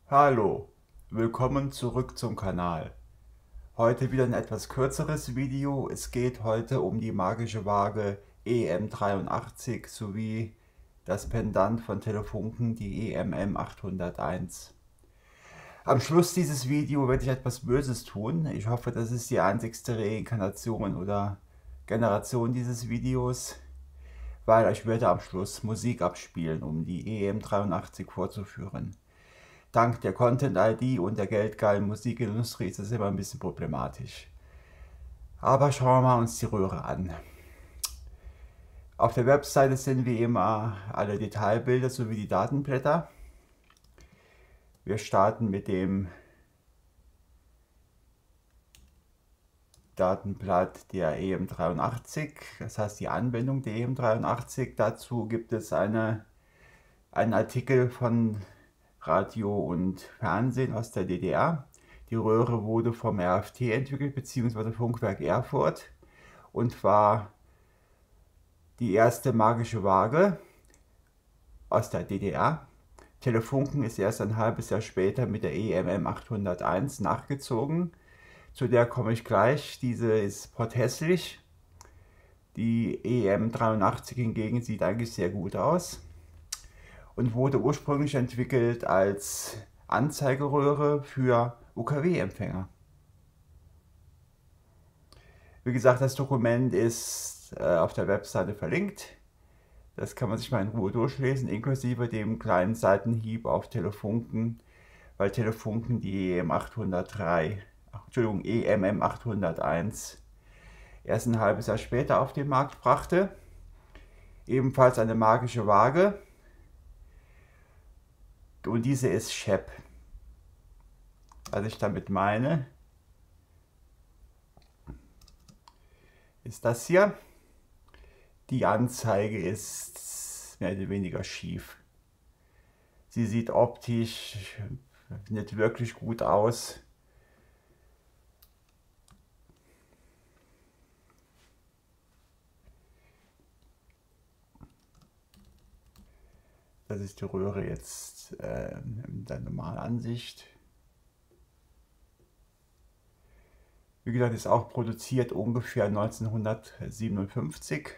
Hallo, willkommen zurück zum Kanal. Heute wieder ein etwas kürzeres Video. Es geht heute um die magische Waage EM83 sowie das Pendant von Telefunken, die EMM 801. Am Schluss dieses Videos werde ich etwas Böses tun. Ich hoffe, das ist die einzigste Reinkarnation oder Generation dieses Videos, weil ich werde am Schluss Musik abspielen, um die EM83 vorzuführen. Dank der Content-ID und der geldgeilen Musikindustrie ist das immer ein bisschen problematisch. Aber schauen wir uns die Röhre an. Auf der Webseite sind wie immer alle Detailbilder sowie die Datenblätter. Wir starten mit dem Datenblatt der EM83, das heißt die Anwendung der EM83. Dazu gibt es einen Artikel von Radio und Fernsehen aus der DDR. Die Röhre wurde vom RFT entwickelt bzw. Funkwerk Erfurt und war die erste magische Waage aus der DDR. Telefunken ist erst ein halbes Jahr später mit der EMM 801 nachgezogen. Zu der komme ich gleich. Diese ist potthässlich. Die EM 83 hingegen sieht eigentlich sehr gut aus und wurde ursprünglich entwickelt als Anzeigeröhre für UKW-Empfänger. Wie gesagt, das Dokument ist auf der Webseite verlinkt. Das kann man sich mal in Ruhe durchlesen, inklusive dem kleinen Seitenhieb auf Telefunken, weil Telefunken die EMM 801 erst ein halbes Jahr später auf den Markt brachte. Ebenfalls eine magische Waage. Und diese ist Shep. Was ich damit meine, ist das hier. Die Anzeige ist mehr oder weniger schief. Sie sieht optisch nicht wirklich gut aus. Das ist die Röhre jetzt in der normalen Ansicht. Wie gesagt, ist auch produziert ungefähr 1957.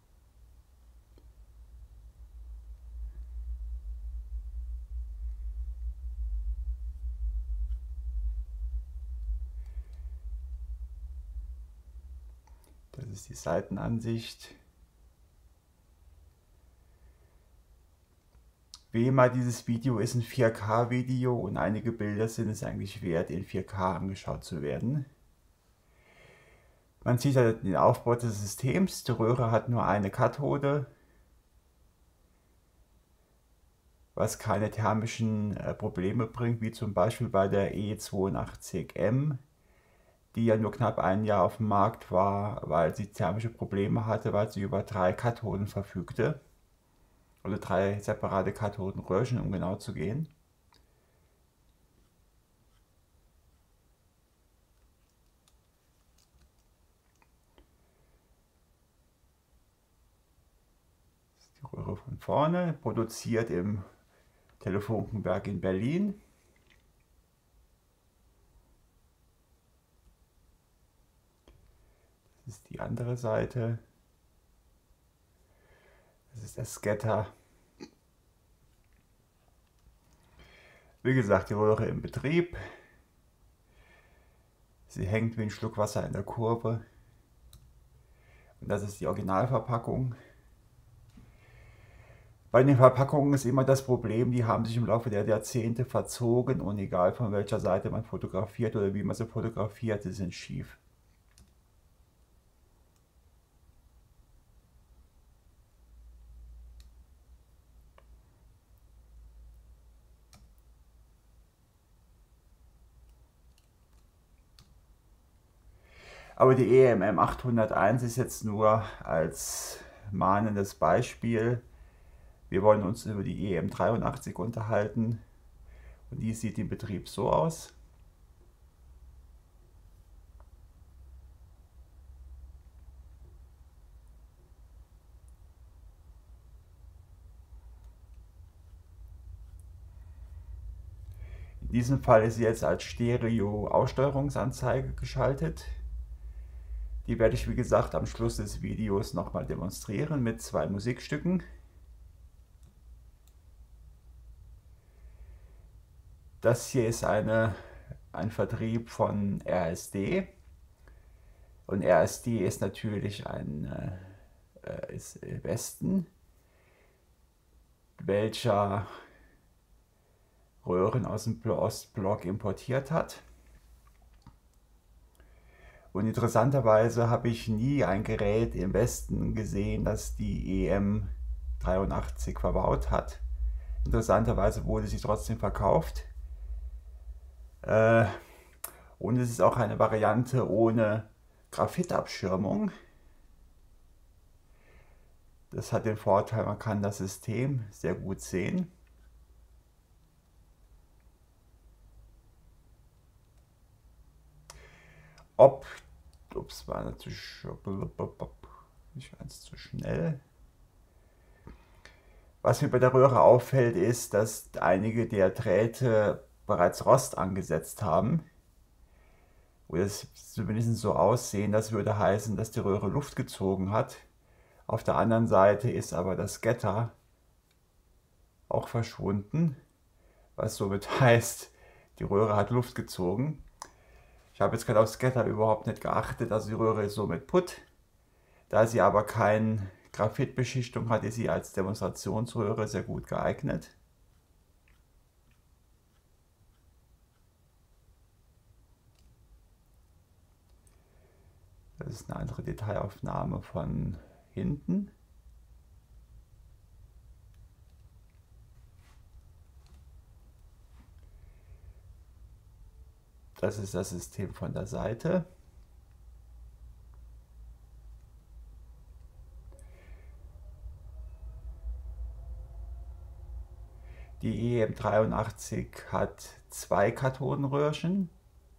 Das ist die Seitenansicht. Wie immer, dieses Video ist ein 4K-Video und einige Bilder sind es eigentlich wert, in 4K angeschaut zu werden. Man sieht den Aufbau des Systems. Die Röhre hat nur eine Kathode, was keine thermischen Probleme bringt, wie zum Beispiel bei der E82M, die ja nur knapp ein Jahr auf dem Markt war, weil sie thermische Probleme hatte, weil sie über 3 Kathoden verfügte. Oder 3 separate Kathodenröhrchen, um genau zu gehen. Die Röhre von vorne, produziert im Telefunkenwerk in Berlin. Das ist die andere Seite. Das ist der Scatter. Wie gesagt, die Röhre im Betrieb. Sie hängt wie ein Schluck Wasser in der Kurve. Und das ist die Originalverpackung. Bei den Verpackungen ist immer das Problem, die haben sich im Laufe der Jahrzehnte verzogen und egal von welcher Seite man fotografiert oder wie man sie fotografiert, sie sind schief. Aber die EMM 801 ist jetzt nur als mahnendes Beispiel. Wir wollen uns über die EM 83 unterhalten und die sieht im Betrieb so aus. In diesem Fall ist sie jetzt als Stereo-Aussteuerungsanzeige geschaltet. Die werde ich, wie gesagt, am Schluss des Videos nochmal demonstrieren mit zwei Musikstücken. Das hier ist ein Vertrieb von RSD. Und RSD ist natürlich ist Westen, welcher Röhren aus dem Ostblock importiert hat. Und interessanterweise habe ich nie ein Gerät im Westen gesehen, das die EM83 verbaut hat. Interessanterweise wurde sie trotzdem verkauft. Und es ist auch eine Variante ohne Graphitabschirmung. Das hat den Vorteil, man kann das System sehr gut sehen. Ups, war natürlich nicht ganz zu schnell. Was mir bei der Röhre auffällt, ist, dass einige der Drähte bereits Rost angesetzt haben. Oder es zumindest so aussehen, das würde heißen, dass die Röhre Luft gezogen hat. Auf der anderen Seite ist aber das Getter auch verschwunden, was somit heißt, die Röhre hat Luft gezogen. Ich habe jetzt gerade aufs Getter überhaupt nicht geachtet, also die Röhre ist somit putt. Da sie aber keine Graphitbeschichtung hat, ist sie als Demonstrationsröhre sehr gut geeignet. Das ist eine andere Detailaufnahme von hinten. Das ist das System von der Seite. Die EM83 hat zwei Kathodenröhrchen.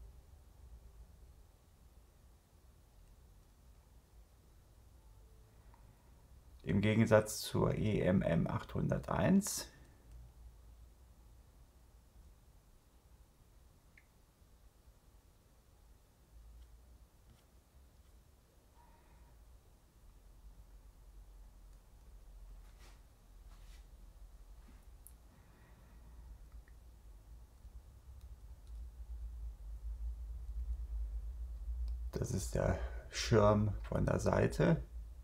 Im Gegensatz zur EMM801. Das ist der Schirm von der Seite.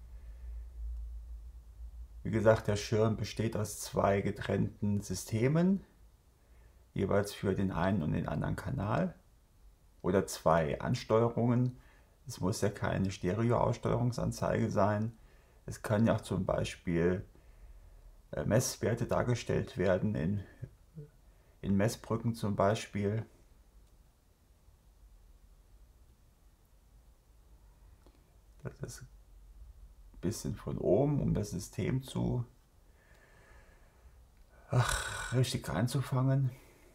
Wie gesagt, der Schirm besteht aus zwei getrennten Systemen, jeweils für den einen und den anderen Kanal. Oder zwei Ansteuerungen. Es muss ja keine Stereo-Aussteuerungsanzeige sein. Es können ja auch zum Beispiel Messwerte dargestellt werden, in Messbrücken zum Beispiel. Das ist ein bisschen von oben, um das System richtig einzufangen.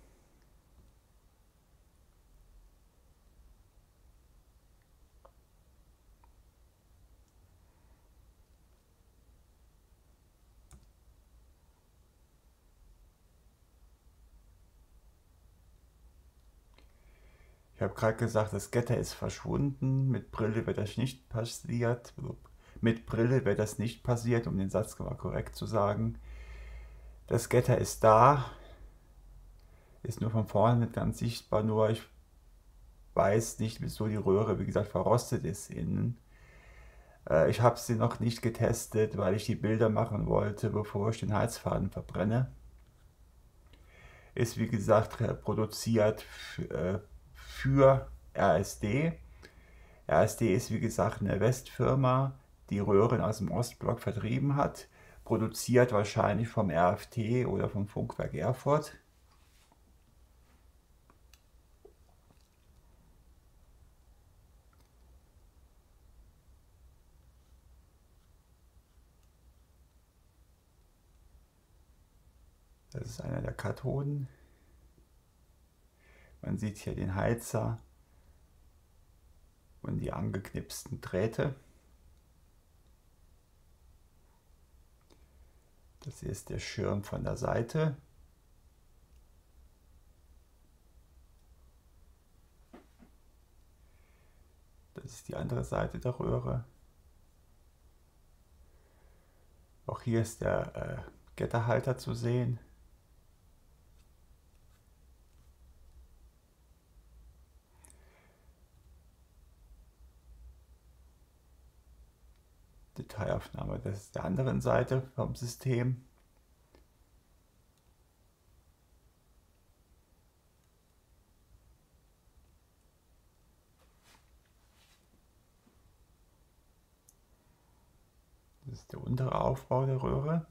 Ich habe gerade gesagt, das Getter ist verschwunden. Mit Brille wäre das nicht passiert. Mit Brille wäre das nicht passiert, um den Satz mal korrekt zu sagen. Das Getter ist da, ist nur von vorne nicht ganz sichtbar, nur ich weiß nicht, wieso die Röhre, wie gesagt, verrostet ist innen. Ich habe sie noch nicht getestet, weil ich die Bilder machen wollte, bevor ich den Heizfaden verbrenne. Ist wie gesagt produziert für RSD. RSD ist wie gesagt eine Westfirma, die Röhren aus dem Ostblock vertrieben hat. Produziert wahrscheinlich vom RFT oder vom Funkwerk Erfurt. Das ist einer der Kathoden. Man sieht hier den Heizer und die angeknipsten Drähte. Das hier ist der Schirm von der Seite. Das ist die andere Seite der Röhre. Auch hier ist der Getterhalter zu sehen. Detailaufnahme der anderen Seite vom System. Das ist der untere Aufbau der Röhre.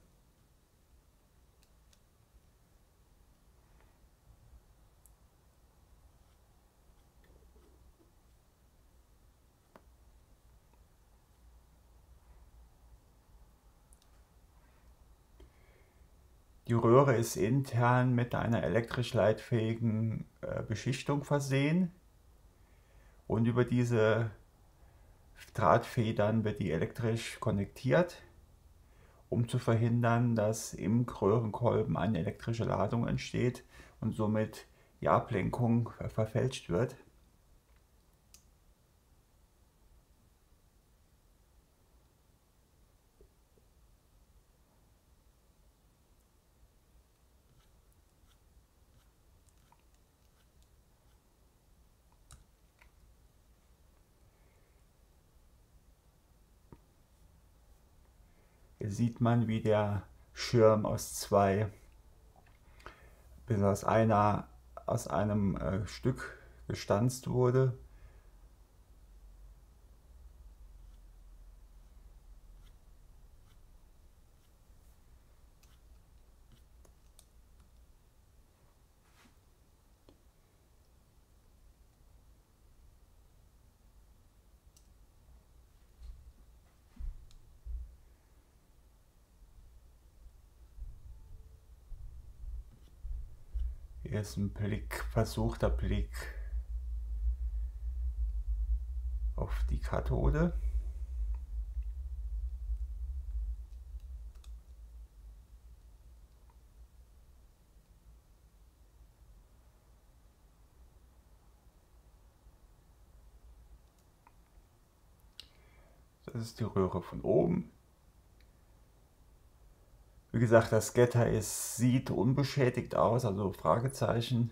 Die Röhre ist intern mit einer elektrisch leitfähigen Beschichtung versehen und über diese Drahtfedern wird die elektrisch konnektiert, um zu verhindern, dass im Röhrenkolben eine elektrische Ladung entsteht und somit die Ablenkung verfälscht wird. Hier sieht man, wie der Schirm aus einem Stück gestanzt wurde. Hier ist ein versuchter Blick auf die Kathode. Das ist die Röhre von oben. Wie gesagt, das Getter sieht unbeschädigt aus, also Fragezeichen.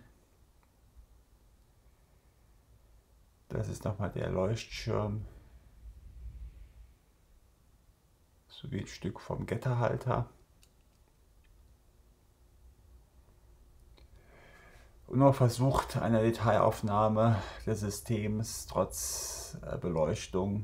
Das ist nochmal der Leuchtschirm sowie ein Stück vom Getterhalter. Und nur versucht eine Detailaufnahme des Systems trotz Beleuchtung.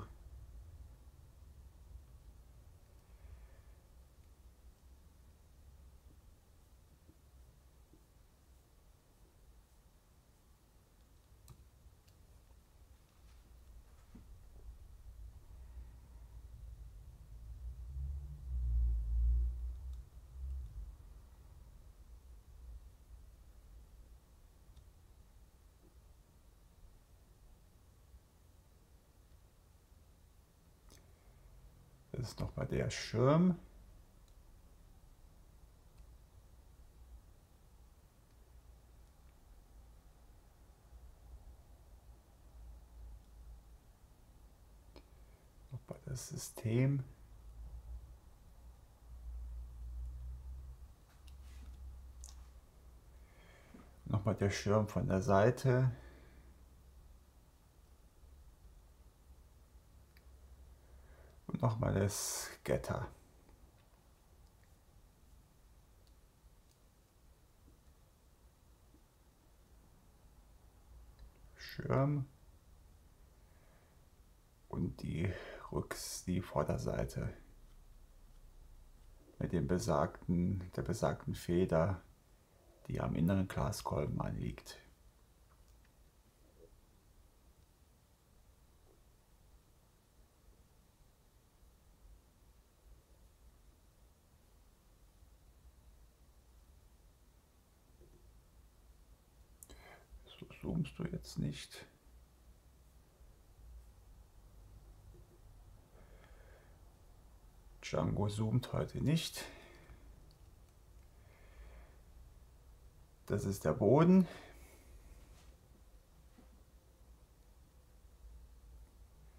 Das ist nochmal der Schirm. Nochmal das System. Nochmal der Schirm von der Seite. Und nochmal das Getter. Schirm. Und die Vorderseite mit der besagten Feder, die am inneren Glaskolben anliegt. So zoomst du jetzt nicht. Django zoomt heute nicht. Das ist der Boden.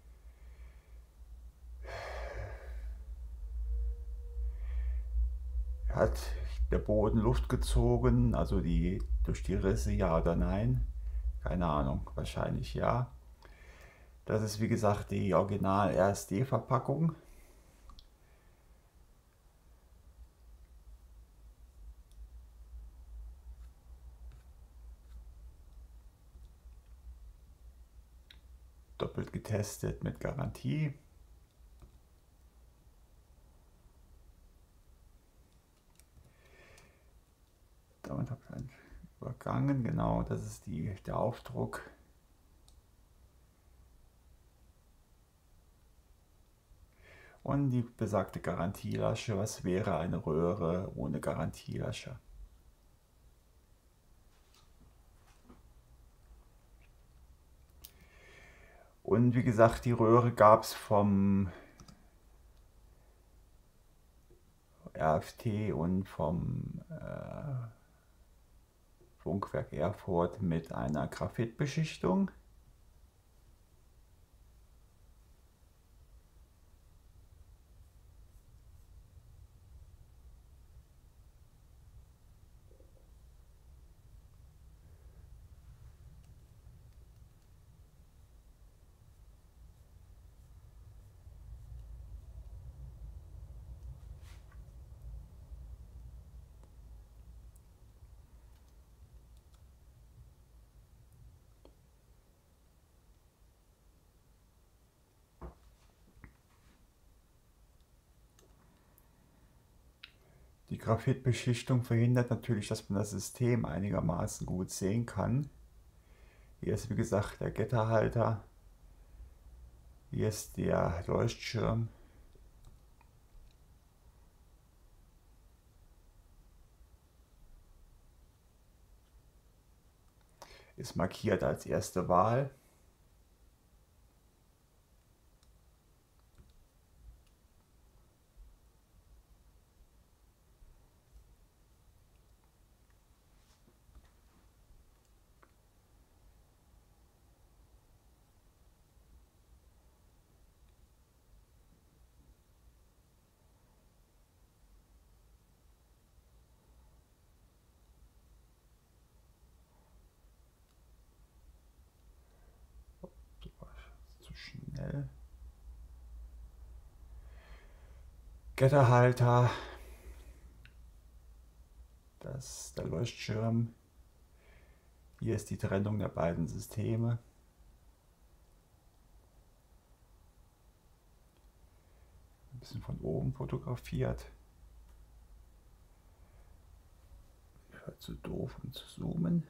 Boden Luft gezogen, also durch die Risse, ja oder nein? Keine Ahnung, wahrscheinlich ja. Das ist wie gesagt die Original RSD-Verpackung. Doppelt getestet mit Garantie. Damit habe ich einen übergangen, genau, das ist der Aufdruck. Und die besagte Garantielasche, was wäre eine Röhre ohne Garantielasche? Und wie gesagt, die Röhre gab es vom RFT und vom Funkwerk Erfurt mit einer Graphitbeschichtung. Die Graphitbeschichtung verhindert natürlich, dass man das System einigermaßen gut sehen kann. Hier ist wie gesagt der Getterhalter. Hier ist der Leuchtschirm. Ist markiert als erste Wahl. Zu schnell. Getterhalter. Das ist der Leuchtschirm. Hier ist die Trennung der beiden Systeme. Ein bisschen von oben fotografiert. Ich war zu doof, um zu zoomen.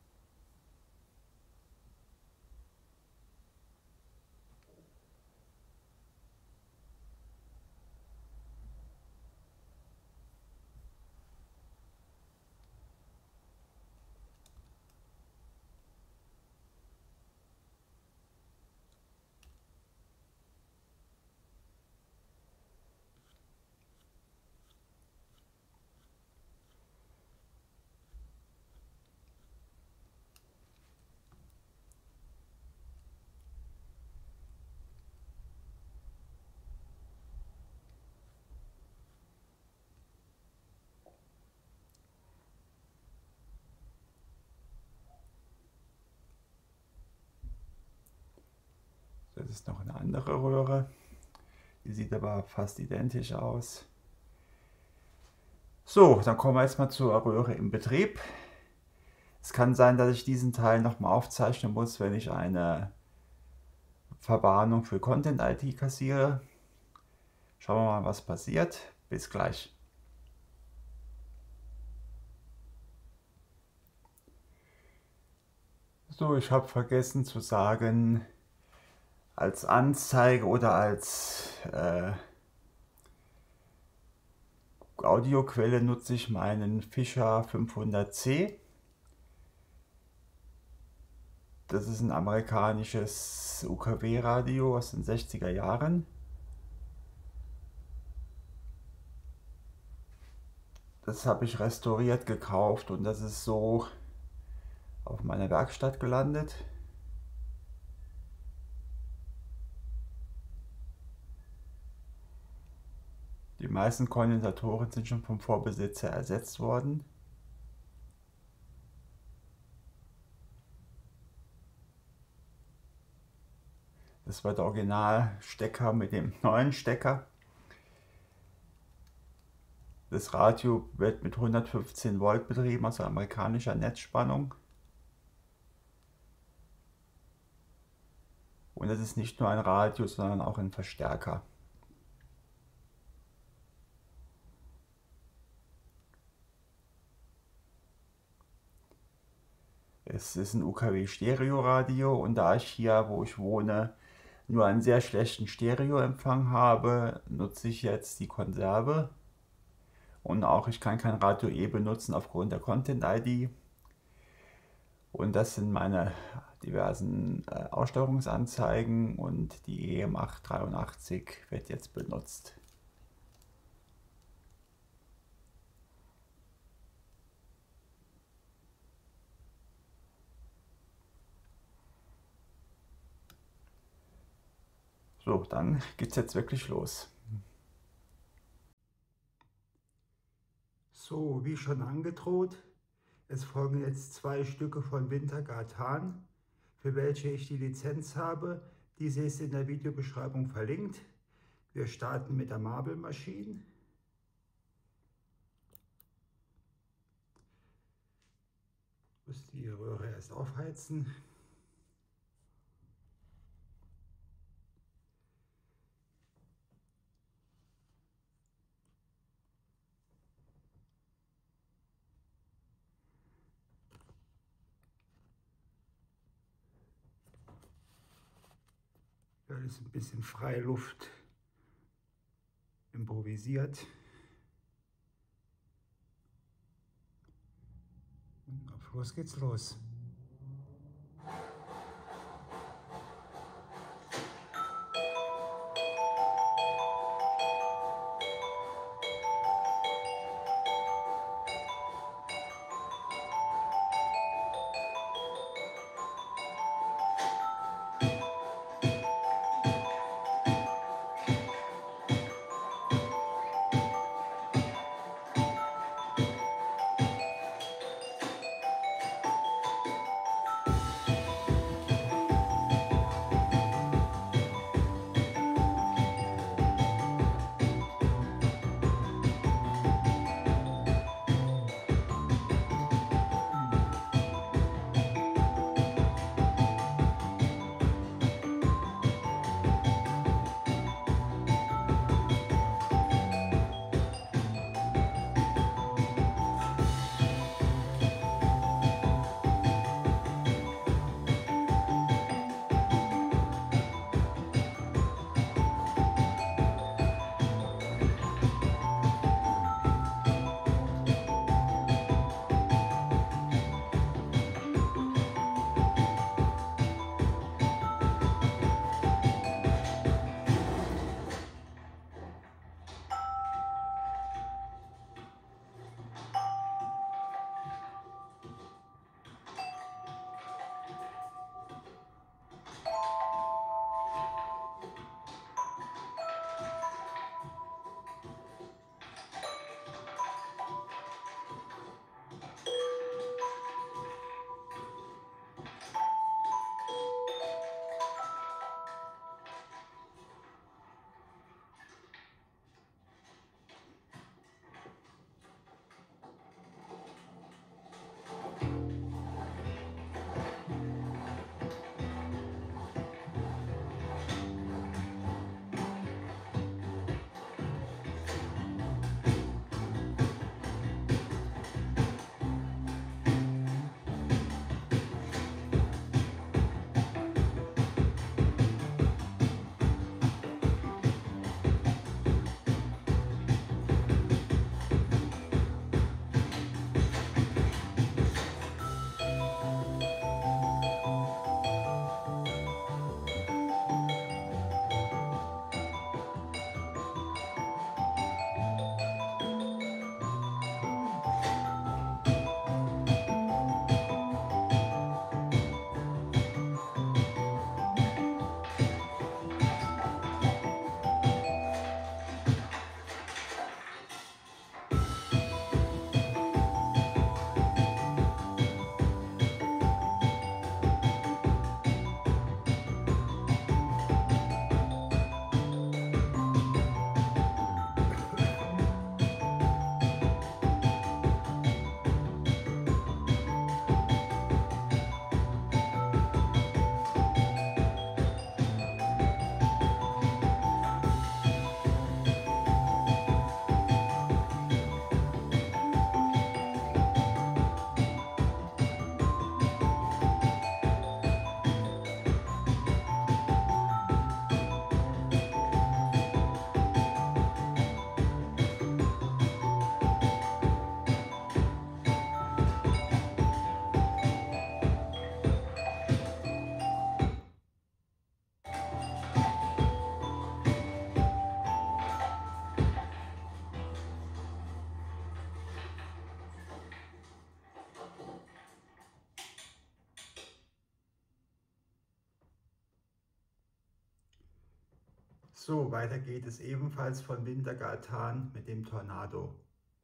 Das ist noch eine andere Röhre. Die sieht aber fast identisch aus. So, dann kommen wir jetzt mal zur Röhre im Betrieb. Es kann sein, dass ich diesen Teil nochmal aufzeichnen muss, wenn ich eine Verwarnung für Content-ID kassiere. Schauen wir mal, was passiert. Bis gleich. So, ich habe vergessen zu sagen, als Anzeige oder als Audioquelle nutze ich meinen Fischer 500C. Das ist ein amerikanisches UKW-Radio aus den 60er Jahren. Das habe ich restauriert gekauft und das ist so auf meiner Werkstatt gelandet. Die meisten Kondensatoren sind schon vom Vorbesitzer ersetzt worden. Das war der Originalstecker mit dem neuen Stecker. Das Radio wird mit 115 Volt betrieben, also amerikanischer Netzspannung. Und es ist nicht nur ein Radio, sondern auch ein Verstärker. Es ist ein UKW-Stereo-Radio und da ich hier, wo ich wohne, nur einen sehr schlechten Stereoempfang habe, nutze ich jetzt die Konserve. Und auch ich kann kein Radio E benutzen aufgrund der Content-ID. Und das sind meine diversen Aussteuerungsanzeigen und die EM883 wird jetzt benutzt. So, dann geht's jetzt wirklich los. So, wie schon angedroht, es folgen jetzt 2 Stücke von Wintergard Hahn, für welche ich die Lizenz habe. Diese ist in der Videobeschreibung verlinkt. Wir starten mit der Marble Machine. Ich muss die Röhre erst aufheizen. Da ist ein bisschen Freiluft improvisiert. Und auf los geht's los. So, weiter geht es ebenfalls von Wintergatan mit dem Tornado.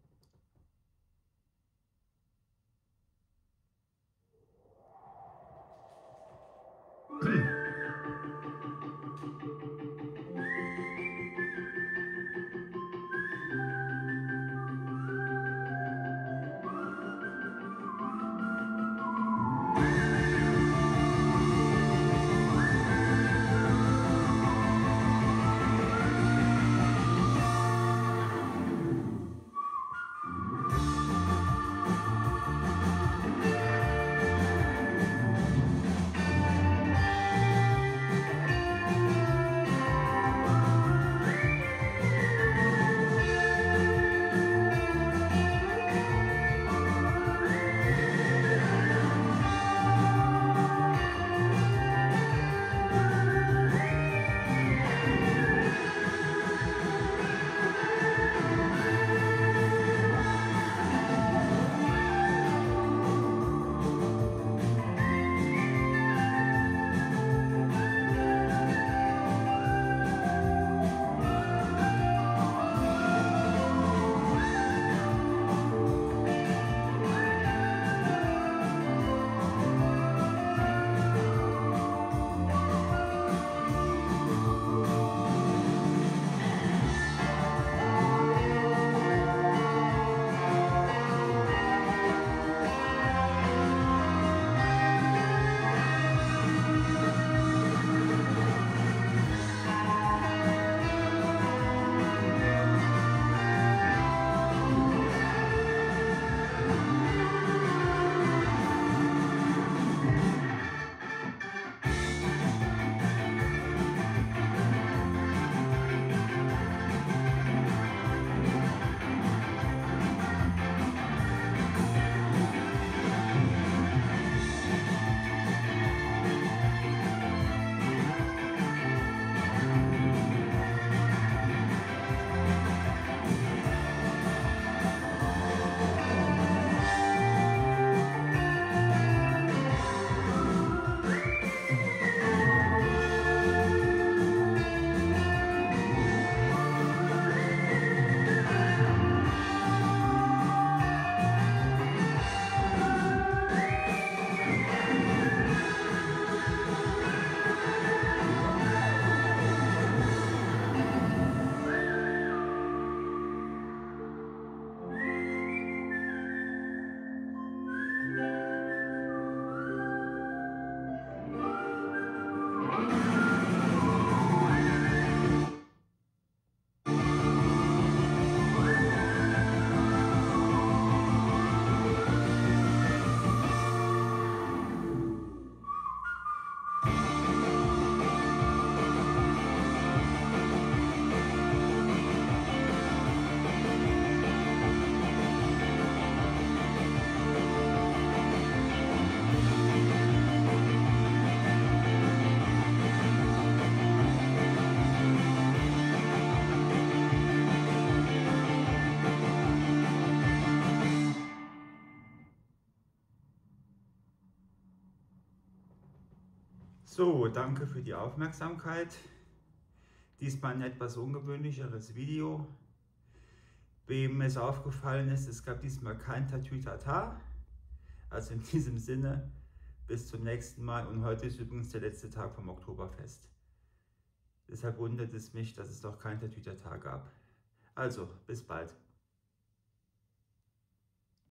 So, danke für die Aufmerksamkeit. Diesmal ein etwas ungewöhnlicheres Video. Wem es aufgefallen ist, es gab diesmal kein Tatütata. Also in diesem Sinne, bis zum nächsten Mal. Und heute ist übrigens der letzte Tag vom Oktoberfest. Deshalb wundert es mich, dass es doch kein Tatütata gab. Also, bis bald.